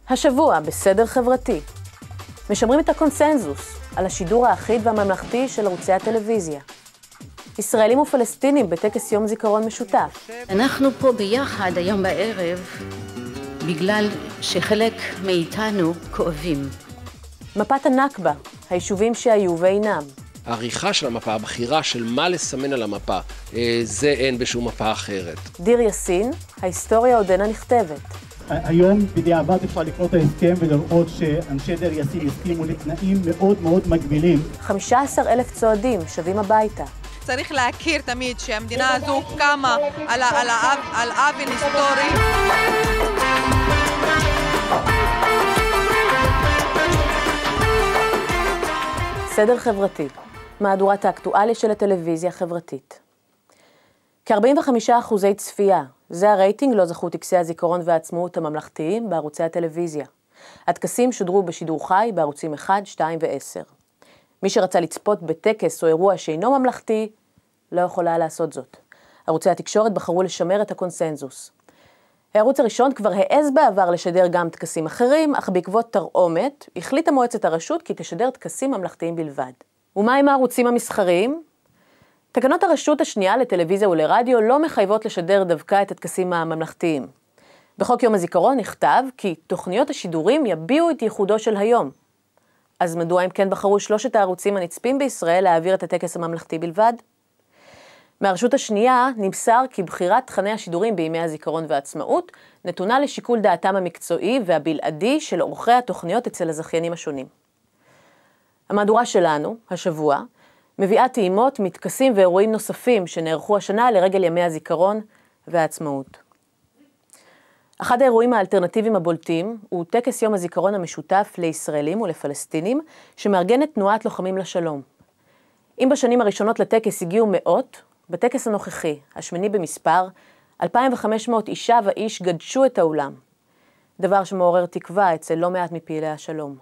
השבוע בסדר חברתי. משמרים את הקונסנזוס על השידור האחיד והממלכתי של ערוצי הטלוויזיה. ישראלים ופלסטינים בטקס יום זיכרון משותף. אנחנו פה ביחד היום בערב בגלל שחלק מאיתנו כואבים. מפת הנכבה, היישובים שהיו ואינם. העריכה של המפה, הבחירה של מה לסמן על המפה, זה אין בשום מפה אחרת. דיר יאסין, ההיסטוריה עודנה נכתבת. היום בדיעבד אפשר לקרוא את ההסכם ולראות שאנשי דיר יאסין הסכימו לתנאים מאוד מאוד מגבילים. 15,000 צועדים שבים הביתה. צריך להכיר תמיד שהמדינה הזו קמה על עוול היסטורי. סדר חברתי, מהדורת האקטואליה של הטלוויזיה החברתית. כ-45% צפייה, זה הרייטינג לא זכו טקסי הזיכרון והעצמאות הממלכתיים בערוצי הטלוויזיה. הטקסים שודרו בשידור חי בערוצים 1, 2 ו-10. מי שרצה לצפות בטקס או אירוע שאינו ממלכתי, לא יכולה לעשות זאת. ערוצי התקשורת בחרו לשמר את הקונסנזוס. הערוץ הראשון כבר העז בעבר לשדר גם טקסים אחרים, אך בעקבות תרעומת, החליטה מועצת הרשות כי תשדר טקסים ממלכתיים בלבד. ומה עם הערוצים המסחריים? תקנות הרשות השנייה לטלוויזיה ולרדיו לא מחייבות לשדר דווקא את הטקסים הממלכתיים. בחוק יום הזיכרון נכתב כי תוכניות השידורים יביעו את ייחודו של היום. אז מדוע אם כן בחרו שלושת הערוצים הנצפים בישראל להעביר את הטקס הממלכתי בלבד? מהרשות השנייה נמסר כי בחירת תכני השידורים בימי הזיכרון והעצמאות נתונה לשיקול דעתם המקצועי והבלעדי של עורכי התוכניות אצל הזכיינים השונים. המהדורה שלנו, השבוע, מביאה טעימות מטקסים ואירועים נוספים שנערכו השנה לרגל ימי הזיכרון והעצמאות. אחד האירועים האלטרנטיביים הבולטים הוא טקס יום הזיכרון המשותף לישראלים ולפלסטינים שמארגנת תנועת לוחמים לשלום. אם בשנים הראשונות לטקס הגיעו מאות, בטקס הנוכחי, השמיני במספר, 2,500 אישה ואיש גדשו את האולם. דבר שמעורר תקווה אצל לא מעט מפעילי השלום.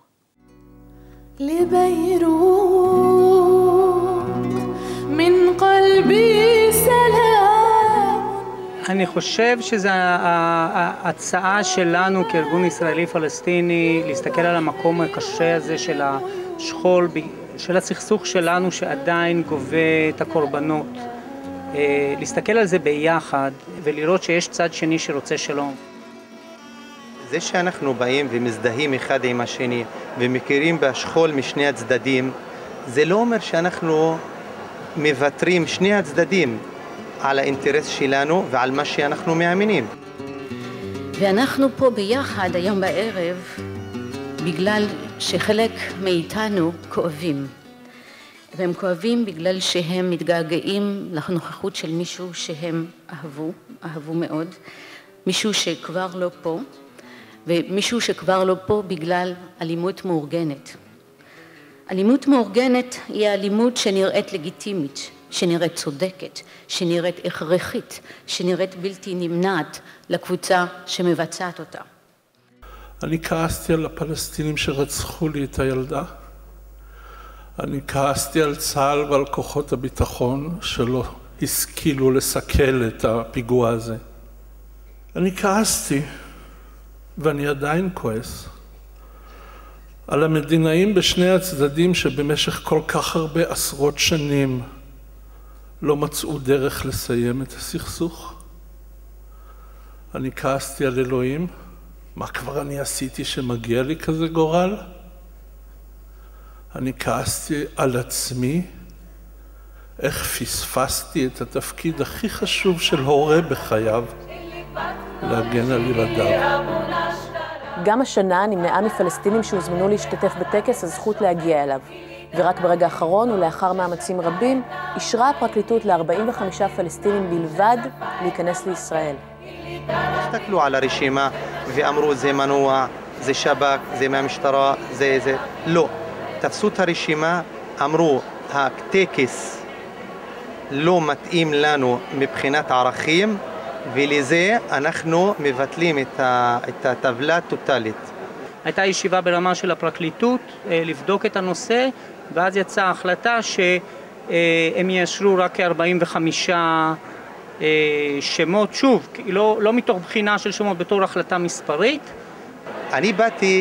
אני חושב שזו ההצעה שלנו כארגון ישראלי-פלסטיני להסתכל על המקום הקשה הזה של השכול, של הסכסוך שלנו שעדיין גובה את הקורבנות. להסתכל על זה ביחד ולראות שיש צד שני שרוצה שלום. זה שאנחנו באים ומזדהים אחד עם השני ומכירים בשכול משני הצדדים, זה לא אומר שאנחנו מוותרים שני הצדדים על האינטרס שלנו ועל מה שאנחנו מאמינים. ואנחנו פה ביחד היום בערב בגלל שחלק מאיתנו כואבים. והם כואבים בגלל שהם מתגעגעים לנוכחות של מישהו שהם אהבו מאוד, מישהו שכבר לא פה, ומישהו שכבר לא פה בגלל אלימות מאורגנת. אלימות מאורגנת היא אלימות שנראית לגיטימית, שנראית צודקת, שנראית הכרחית, שנראית בלתי נמנעת לקבוצה שמבצעת אותה. אני כעסתי על הפלסטינים שרצחו לי את הילדה. אני כעסתי על צה"ל ועל כוחות הביטחון שלא השכילו לסכל את הפיגוע הזה. אני כעסתי, ואני עדיין כועס, על המדינאים בשני הצדדים שבמשך כל כך הרבה עשרות שנים לא מצאו דרך לסיים את הסכסוך. אני כעסתי על אלוהים, מה כבר אני עשיתי שמגיע לי כזה גורל? אני כעסתי על עצמי, איך פספסתי את התפקיד הכי חשוב של הורה בחייו, להגן על ילדיו. גם השנה נמנעה מפלסטינים שהוזמנו להשתתף בטקס הזכות להגיע אליו, ורק ברגע האחרון ולאחר מאמצים רבים, אישרה הפרקליטות ל-45 פלסטינים בלבד להיכנס לישראל. הסתכלו על הרשימה ואמרו זה מנוע, זה שב"כ, זה מהמשטרה, זה. לא. תפסו את הרשימה, אמרו הטקס לא מתאים לנו מבחינת ערכים, ולזה אנחנו מבטלים את הטבלה טוטלית. הייתה ישיבה ברמה של הפרקליטות לבדוק את הנושא, ואז יצאה החלטה שהם יאשרו רק 45 שמות, שוב, לא מתוך בחינה של שמות בתור החלטה מספרית. אני באתי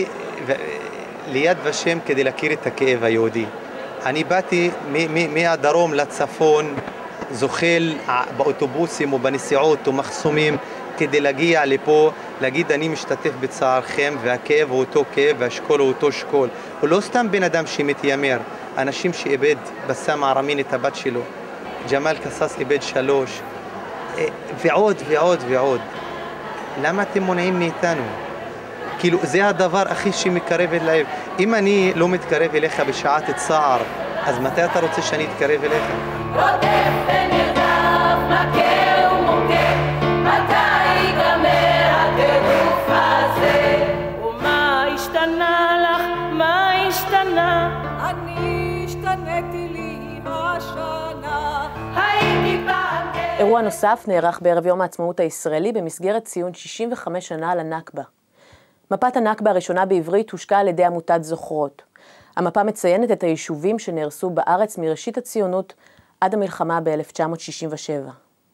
ליד ושם כדי להכיר את הכאב היהודי. אני באתי מהדרום לצפון, זוחל באוטובוסים ובנסיעות ומחסומים כדי להגיע לפה, להגיד אני משתתף בצערכם, והכאב הוא אותו כאב והשכול הוא אותו שכול. הוא לא סתם בן אדם שמתיימר, אנשים שאיבד בסם הערמין את הבת שלו, ג'מאל קסאס איבד 3, ועוד ועוד ועוד. למה אתם מונעים מאיתנו? כאילו זה הדבר הכי שמקרב אליי. אם אני לא מתקרב אליך בשעת צער, אז מתי אתה רוצה שאני אתקרב אליך? רודף ונרדף, מכה ומוכה, מתי ייגמר הטירוף הזה? ומה השתנה לך? מה השתנה? אני השתניתי לי השנה. הייתי פעם... אירוע נוסף נערך בערב יום העצמאות הישראלי במסגרת ציון 65 שנה לנכבה. מפת הנכבה הראשונה בעברית הושקה על ידי עמותת זוכרות. המפה מציינת את היישובים שנהרסו בארץ מראשית הציונות עד המלחמה ב-1967.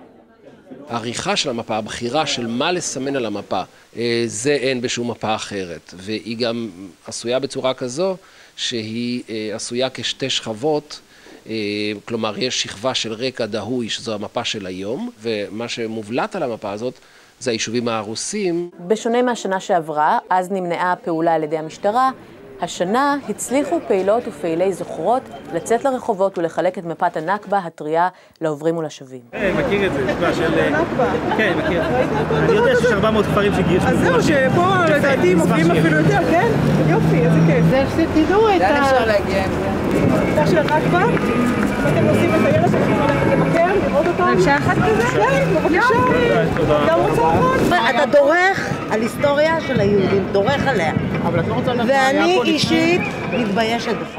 העריכה של המפה, הבחירה של מה לסמן על המפה, זה אין בשום מפה אחרת. והיא גם עשויה בצורה כזו שהיא עשויה כשתי שכבות, כלומר יש שכבה של רקע דהוי שזו המפה של היום, ומה שמובלט על המפה הזאת זה היישובים ההרוסים. בשונה מהשנה שעברה, אז נמנעה הפעולה על ידי המשטרה, השנה הצליחו פעילות ופעילי זוכרות לצאת לרחובות ולחלק את מפת הנכבה הטריה לעוברים ולשבים. מכיר את זה, תקווה של... כן, מכיר. אני יודע שיש 400 כפרים שגיוס. אז זהו, שפה לדעתי מופיעים אפילו יותר, כן? יופי, איזה כיף. זה שתדעו את ה... לאן אפשר להגיע עם זה? את של הנכבה, אתם נוסעים את הילד שלכם לבקר, לראות אותם. אפשר אחת כזה? כן, בבקשה. גם רוצה עוד. אתה דורך על היסטוריה של היהודים, דורך עליה. ואני אישית מתביישת בך.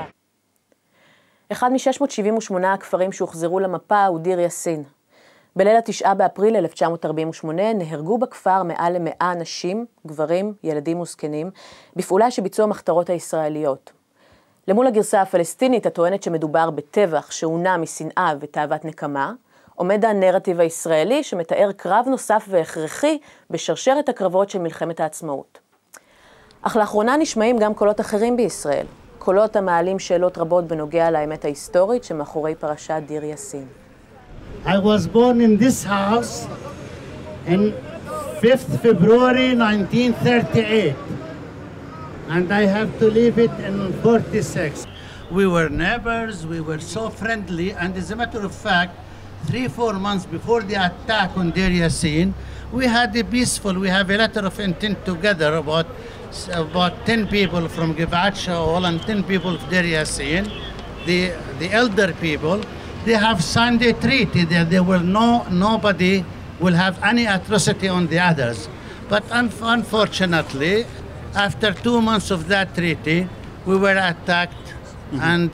אחד מ-678 הכפרים שהוחזרו למפה הוא דיר יאסין. בליל 9 באפריל 1948 נהרגו בכפר מעל ל100 אנשים, גברים, ילדים וזקנים, בפעולה שביצעו המחתרות הישראליות. למול הגרסה הפלסטינית הטוענת שמדובר בטבח שהונע משנאה ותאוות נקמה, עומד הנרטיב הישראלי שמתאר קרב נוסף והכרחי בשרשרת הקרבות של מלחמת העצמאות. אך לאחרונה נשמעים גם קולות אחרים בישראל, קולות המעלים שאלות רבות בנוגע לאמת ההיסטורית שמאחורי פרשת דיר יאסין. I was born in this house in 5th February 1938 and I have to leave it in 46. We were neighbors, we were so friendly, and as a matter of fact 3-4 months before the attack on Deir Yassin, we had a peaceful, we have a letter of intent together about 10 people from Givat Shaul and 10 people of Deir Yassin, the elder people, they have signed a treaty that there will nobody will have any atrocity on the others. But unfortunately, after 2 months of that treaty, we were attacked and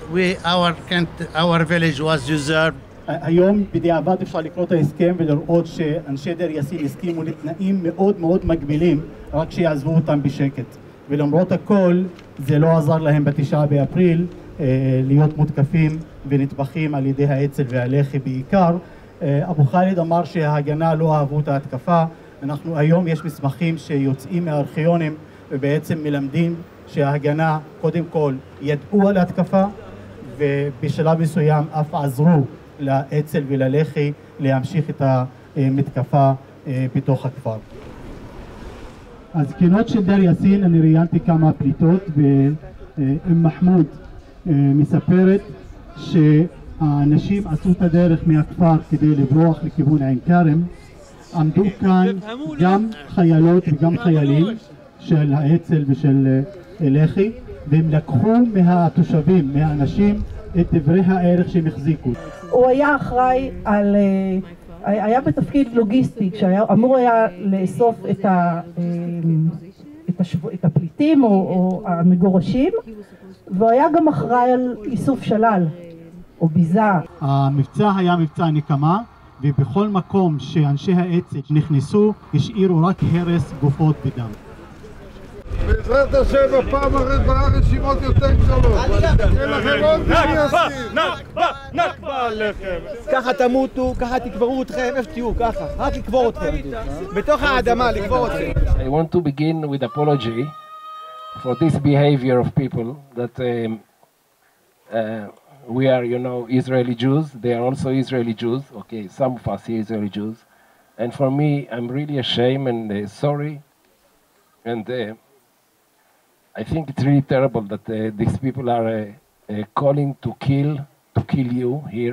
our village was usurped. היום בדיעבד אפשר לקרוא את ההסכם ולראות שאנשי דיר יאסין הסכימו לתנאים מאוד מאוד מגבילים רק שיעזבו אותם בשקט. ולמרות הכל זה לא עזר להם ב9 באפריל להיות מותקפים ונטבחים על ידי האצ"ל והלח"י בעיקר. אבו חאלד אמר שההגנה לא אהבו את ההתקפה. אנחנו היום יש מסמכים שיוצאים מהארכיונים ובעצם מלמדים שההגנה קודם כל ידעו על ההתקפה ובשלב מסוים אף עזרו לאצ"ל וללח"י להמשיך את המתקפה בתוך הכפר. הזקנות של דיר יאסין, אני ראיינתי כמה פליטות ואם מחמוד מספרת שהאנשים עשו את הדרך מהכפר כדי לברוח לכיוון עין כרם. עמדו כאן גם חיילות וגם חיילים של האצ"ל ושל לח"י והם לקחו מהתושבים, מהאנשים את דברי הערך שהם החזיקו. הוא היה אחראי על, היה בתפקיד לוגיסטי, שאמור היה לאסוף את הפליטים או המגורשים, והוא היה גם אחראי על איסוף שלל או ביזה. המבצע היה מבצע נקמה, ובכל מקום שאנשי האצ"ל נכנסו, השאירו רק הרס גופות בדם. בעזרת השם, הפעם הבאה רשימות יותר גדולות. נכבה, נכבה עליכם. ככה תמותו, ככה תקברו אתכם, איפה תהיו, ככה. רק לקבור אתכם. בתוך האדמה, לקבור אתכם. I want to begin with apology for this behavior of people that we are, you know, Israeli Jews. They are also Israeli Jews. Okay, some of us here Israeli Jews. And for me, I'm really ashamed and sorry. And I think it's really terrible that these people are calling to kill you here.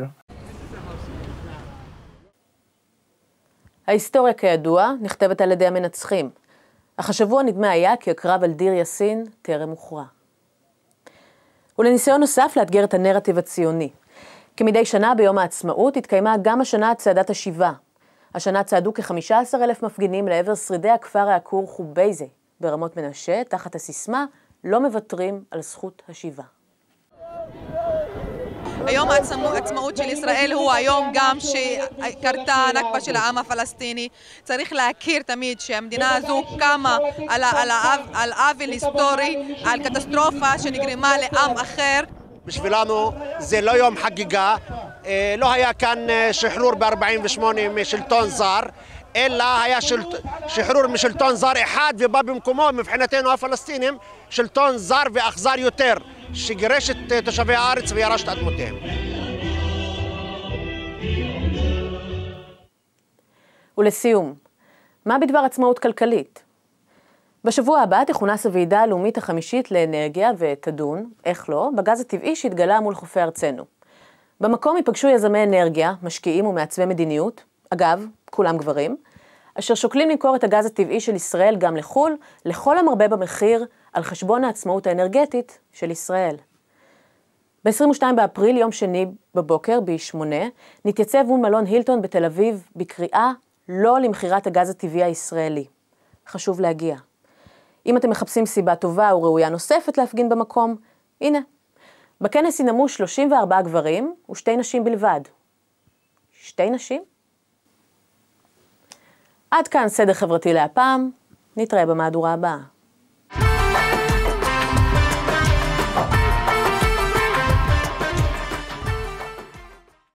ההיסטוריה כידוע נכתבת על ידי המנצחים, אך השבוע נדמה היה כי הקרב על דיר יאסין טרם הוכרע. ולניסיון נוסף לאתגר את הנרטיב הציוני. כמדי שנה ביום העצמאות התקיימה גם השנה צעדת השיבה. השנה צעדו כ-15,000 מפגינים לעבר שרידי הכפר העקור חובייזה ברמות מנשה, תחת הסיסמה לא מוותרים על זכות השיבה. היום העצמאות של ישראל הוא היום גם שקרתה הנכבה של העם הפלסטיני. צריך להכיר תמיד שהמדינה הזו קמה על עוול היסטורי, על קטסטרופה שנגרמה לעם אחר. בשבילנו זה לא יום חגיגה, לא היה כאן שחרור ב-48 משלטון זר, אלא היה שחרור משלטון זר אחד ובא במקומו מבחינתנו הפלסטינים שלטון זר ואכזר יותר שגירש את תושבי הארץ וירש את אדמותיהם. ולסיום, מה בדבר עצמאות כלכלית? בשבוע הבא תכונס הוועידה הלאומית החמישית לאנרגיה ותדון, איך לא, בגז הטבעי שהתגלה מול חופי ארצנו. במקום ייפגשו יזמי אנרגיה, משקיעים ומעצבי מדיניות, אגב, כולם גברים, אשר שוקלים למכור את הגז הטבעי של ישראל גם לחול, לכל המרבה במחיר על חשבון העצמאות האנרגטית של ישראל. ב-22 באפריל, יום שני בבוקר, ב-8, נתייצב מול מלון הילטון בתל אביב בקריאה לא למכירת הגז הטבעי הישראלי. חשוב להגיע. אם אתם מחפשים סיבה טובה או ראויה נוספת להפגין במקום, הנה. בכנס ינאמו 34 גברים ו2 נשים בלבד. 2 נשים? עד כאן סדר חברתי להפעם, נתראה במהדורה הבאה.